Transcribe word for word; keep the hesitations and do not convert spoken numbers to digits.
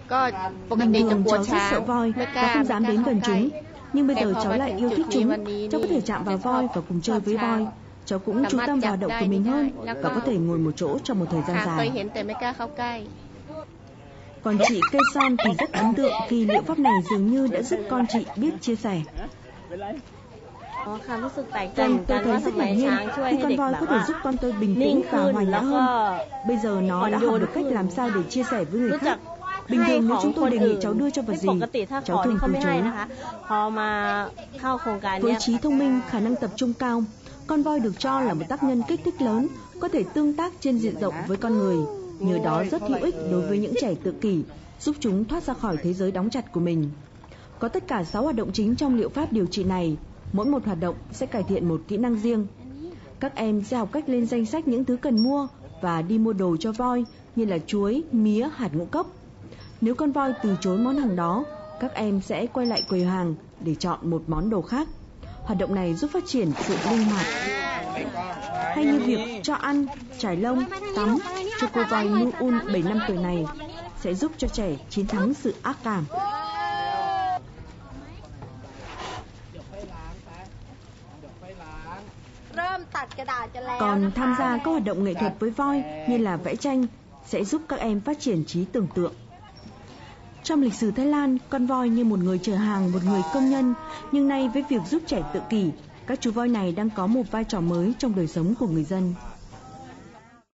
Bình thường cháu rất sợ voi và không dám đến gần chúng. Nhưng bây giờ cháu lại yêu thích chúng. Cháu có thể chạm vào voi và cùng chơi với voi. Cháu cũng chú tâm vào hoạt động của mình hơn và có thể ngồi một chỗ trong một thời gian dài. Còn chị Cây Son thì rất ấn tượng khi liệu pháp này dường như đã giúp con chị biết chia sẻ. Vâng, tôi thấy rất ngạc nhiên khi con voi có thể giúp con tôi bình tĩnh và hòa nhã hơn. Bây giờ nó đã học được cách làm sao để chia sẻ với người khác. Bình thường nếu chúng tôi đề nghị cháu đưa cho vật gì, cháu thường từ chối. Với trí thông minh, khả năng tập trung cao, con voi được cho là một tác nhân kích thích lớn, có thể tương tác trên diện rộng với con người. Nhờ đó rất hữu ích đối với những trẻ tự kỷ, giúp chúng thoát ra khỏi thế giới đóng chặt của mình. Có tất cả sáu hoạt động chính trong liệu pháp điều trị này. Mỗi một hoạt động sẽ cải thiện một kỹ năng riêng. Các em sẽ học cách lên danh sách những thứ cần mua và đi mua đồ cho voi như là chuối, mía, hạt ngũ cốc. Nếu con voi từ chối món hàng đó, các em sẽ quay lại quầy hàng để chọn một món đồ khác. Hoạt động này giúp phát triển sự linh hoạt. Hay như việc cho ăn, trải lông, tắm cho cô voi Nu Un bảy năm tuổi này sẽ giúp cho trẻ chiến thắng sự ác cảm. Còn tham gia các hoạt động nghệ thuật với voi như là vẽ tranh sẽ giúp các em phát triển trí tưởng tượng. Trong lịch sử Thái Lan, con voi như một người chở hàng, một người công nhân. Nhưng nay với việc giúp trẻ tự kỷ, các chú voi này đang có một vai trò mới trong đời sống của người dân.